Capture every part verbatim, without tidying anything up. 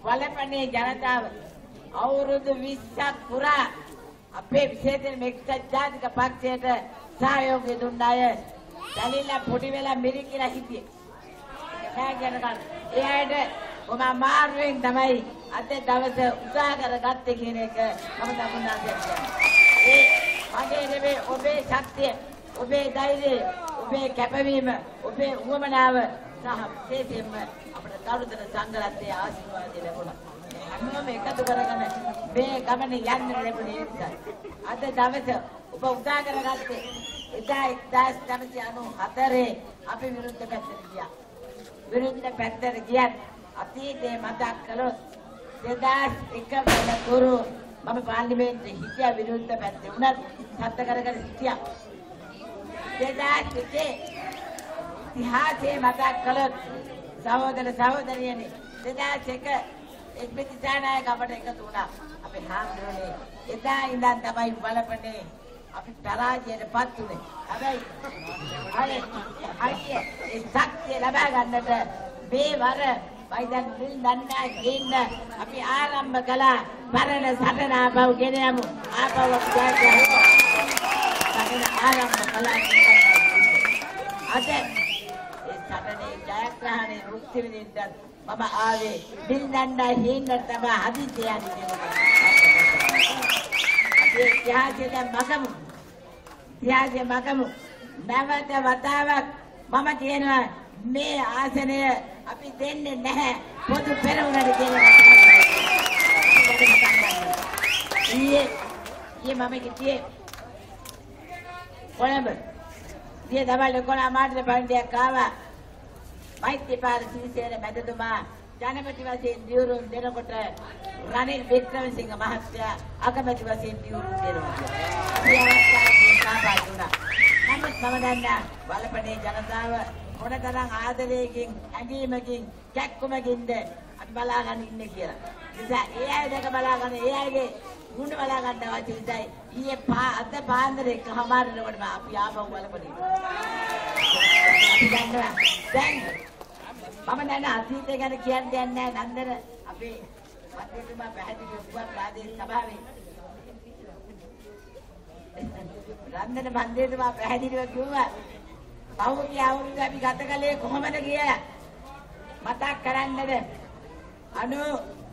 වලපනේ ජනතාව අවුරුදු විස්සක් පුරා අපේ විශේෂයෙන් එක්සත් ජාතික පක්ෂයට සහයෝගය දුන්න අය දැලිලා පොඩි වෙලා මිරිකිලා හිටියේ. නෑ කියන කන. ඒ අයට මම මාරුවෙන් තමයි අද දවසේ උත්සාහ කරගත්තේ කියන එක මම දන්නවා කියන්නේ. ඒ මගේ නෙවෙයි ඔබේ ශක්තිය, ඔබේ ධෛර්යය, ඔබේ කැපවීම, ඔබේ උවමනාව සහ විශේෂයෙන්ම අපේ කරුතර සංගරත්නයේ ආශිර්වාදය ලැබුණා. හැමෝම එකතු කරගෙන මේ ගමන යන්න ලැබුණේ ඒකයි. අද දවසේ ඔබ උත්සාහ කරගත්තේ එදා එක්දාස් නවසිය අනූ හතරේ අපි විරුද්ධ පැත්තට ගියා. විරුද්ධ පැත්තට ගියත් අතීතේ මතක් කළොත් දෙදාස් එක වෙනතුරු මම පාර්ලිමේන්තුවේ හිටියා විරුද්ධ පැත්තේ උනත් සත්‍ය කරගෙන හිටියා. දෙදාස් එකේ ඉතිහාසයේ මතක් කළොත් සහෝදර සහෝදරියනි දෙදාස් එක එක්බිති සානායක අපට එකතු වුණා. අපේ හාමුදුරනේ එදා ඉඳන් තමයි බලපනේ අපි පරාජයටපත් උනේ. හැබැයි අනේ අයියේ ඒ ශක්තිය ලබා ගන්නට මේ වර වයිදන් දිල් දන්නා ගින්න අපි ආරම්භ කළා. පරණ සටන ආපහු ගෙන යමු. ආපහු අපි සටන ආරම්භ කළා. අද ඒ සටනේ ජයග්‍රහණය මුක්ති විඳින්න මම ආවේ දිල් දන්නා හින්න තමයි හදිසිය යන්නේ. ඉතිහාසයේ මගමු ඉතිහාසයේ මගමු නැවත වතාවක් මම කියනවා මේ ආසනය අපි දෙන්නේ නැහැ පොදු පෙරමුණට කියලා. ඊයේ ඊයේ මම කිව්වේ කොළඹ ඊයේ දවල් එකොළහ මාර්ගයේ පන්තියක් ආවා. මෛත්‍රීපාල සිරිසේන මැදතුමා ජනපති වශයෙන් දියුරුම් දෙනකොට රනිල් වික්‍රමසිංහ මහත්තයා අගමැති වශයෙන් දියුරුම් දෙනවා. අපි අවස්ථාවේ සහභාගී වුණා. නමුත් මම දන්නා වලපනේ ජනතාව මොනතරම් ආදරයකින් ඇඟීමකින් කැක්කුමකින්ද අපි බලාගෙන ඉන්නේ කියලා. නිසා ඒ අය දෙක බලාගෙන ඒ අයගේ ගුණ බලා ගන්න අවශ්‍ය ඉඳයි. ඊයේ අද පාන්දර එකමාරනකොට අපි ආපහු වලපනේ. අපි දන්නවා දැන් මම දැන් අතීතය ගැන කියන්න දෙයක් නැහැ. නන්දර අපේ මන්ත්‍රීතුමා පැහැදිලි වුණා ප්‍රාදේශීය සභාවේ. නන්දර මන්ත්‍රීතුමා පැහැදිලිව කිව්වා පහුගිය අවුරුද්ද අපි ගත කළේ කොහොමද කියලා මතක් කරන්නද? අනු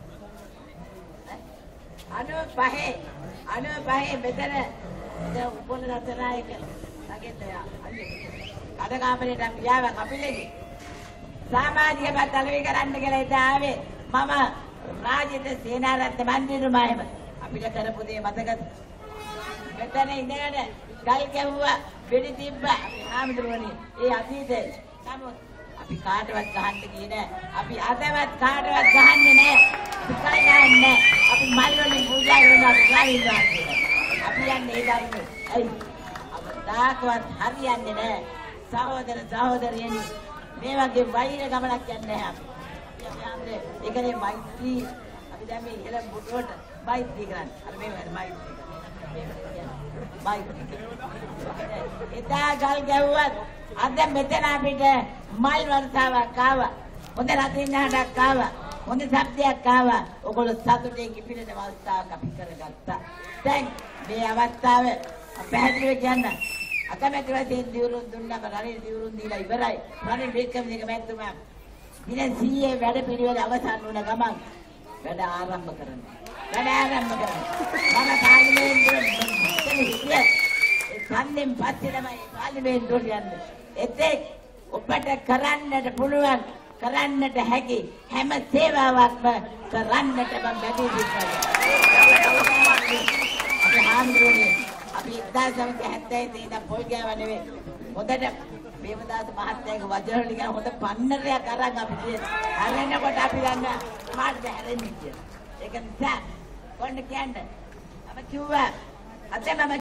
අනු පහේ අනු පහේ මෙතන උපොන රත්නායක නැගෙතයා අද කාමරේට අපි ආවා කපිලගේ සමාජික බදලවි කරන්න කියලා ඉත ආවේ මම රාජිත සේනාරත්න මන්ත්‍රීතුමා එහෙම අපිට කරපු දේ මතකද? මෙතන ඉඳගෙන ගල් කැවුවා වෙඩි තිබ්බා අපි ආමතුරුවනේ ඒ අතීතේ. නමුත් අපි කාටවත් ගහන්න ගියේ නෑ. අපි අදවත් කාටවත් ගහන්නේ නෑ. අපි කයි ගහන්නේ අපි මල් වලින් පූජා කරනවා ගාවින්නවා. අපි යන්නේ ඒ ධර්මයේ. ඇයි? අපදාකවත් හරියන්නේ නෑ. සහෝදර සහෝදරියනි මේ වගේ වෛර ගමනක් යන්නේ නැහැ අපි. අපි ආන්දේ ඒකනේ මෛත්‍රී අපි දැන් මේ ඉහළ මුදුවට මෛත්‍රී කරන්නේ. අර මේ මෛත්‍රී. මෛත්‍රී. එදා ගල් ගැව්වත් අද මෙතන අපිට මල් වර්ෂාවක් ආවා. හොඳ රතින් හඩක් ආවා. හොඳ සබ්දයක් ආවා. ඔයගොල්ලෝ සතුටින් කිපිලෙන අවස්ථාවක් අපි කරගත්තා. දැන් මේ අවස්ථාවේ පැහැදිලිව කියන්න අකමැති වශයෙන් දියුරුම් දුන්නම රනිල් දියුරුම් දීලා ඉවරයි. රනිල් වික්‍රමසිංහ මැතිතුමා දින සීයේ වැඩ පිළිවෙල අවසන් වුණ ගමන් වැඩ ආරම්භ කරනවා. වැඩ ආරම්භ කරනවා. මම පාර්ලිමේන්තුවේ හිටියේ ඒ කන්දෙන් පස්සේ තමයි පාර්ලිමේන්තුවට යන්නේ. එතෙක් ඔබට කරන්නට පුළුවන් කරන්නට හැකි හැම සේවාවක්ම කරන්නට මම බැදී සිටිනවා. අපි හාමුදුරනේ අපි එක්දාස් නවසිය හැත්තෑ ඉඳන් පොල් ගෑව නෙවෙයි. හොඳට මේවදාස මහත්තයාගේ වචන වලින් හොඳ පන්නරයක් අරන් අපි තියෙනවා. හැරෙනකොට අපි දන්නා මාත් හැරෙන්නේ කියලා. ඒක නිසා කොන්න කියන්නේ. මම කිව්වා අද මම